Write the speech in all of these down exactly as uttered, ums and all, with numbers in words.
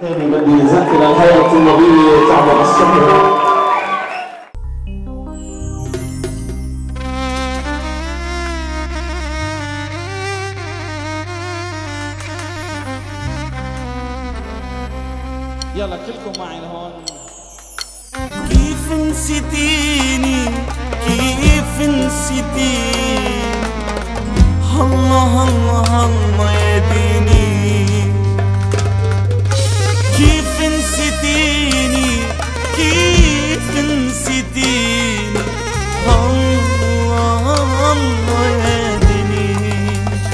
تاني بدي نذكر الهيئة الطلابية تعمل الصبر. يلا كلكم معي لهون. كيف نسيتيني كيف نسيتيني الله الله الله يا ديني. كيف نسيتيني كيف نسيتيني الله الله يا ديني.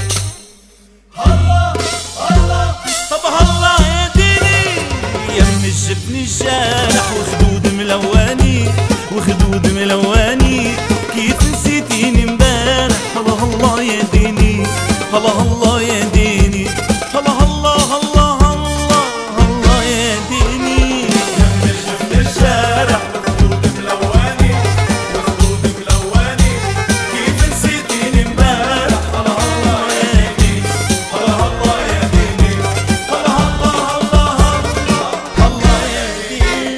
الله الله طب الله يا ديني. يم شفني الجارح وخدود ملواني وخدود ملواني. كيف نسيتيني امبارح الله الله يا ديني. الله الله يا ديني. الله الله الله الله الله يا ديني. يم شفني الجارح وخدود ملواني وخدود ملواني. كيف نسيتيني امبارح الله الله يا ديني. الله الله يا ديني. الله الله الله الله يا ديني.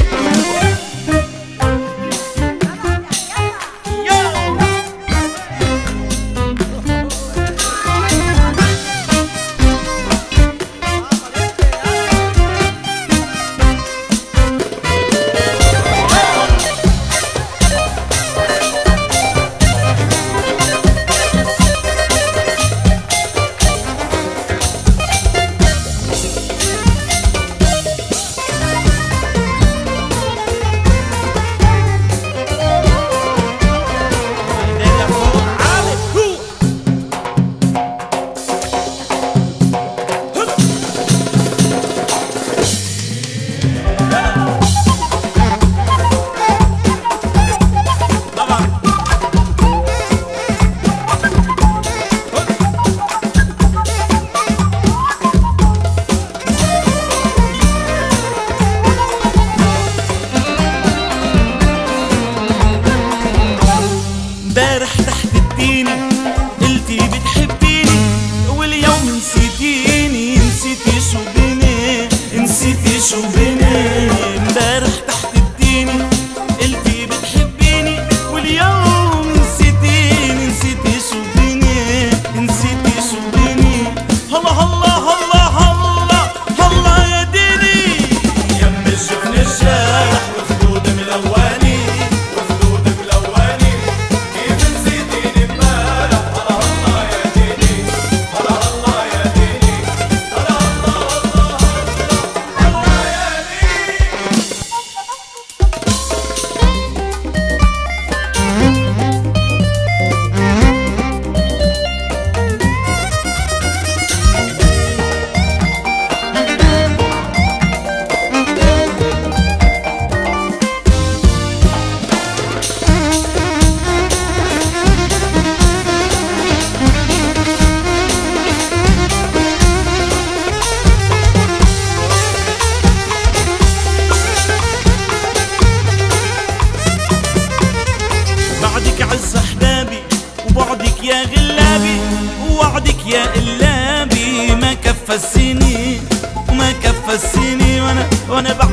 امبارح تحت الديني قلتي بتحبيني واليوم نسيتيني. نسيتي شو بيني نسيتي شو بيني. امبارح تحت الديني قلتي بتحبيني واليوم نسيتيني. نسيتي شو بيني نسيتي شو بيني. الله الله الله الله الله يا ديني. يم شفني الجارح وخدود ملواني وخدود ملواني. كيف نسيتيني امبارح الله الله يا ديني. الله الله يا ديني. الله الله الله الله يا ديني. بعدك عز احبابي وبعدك يا غلابي ووعدك يا قلابي. ما كفى السنين وما كفى السنين وانا وانا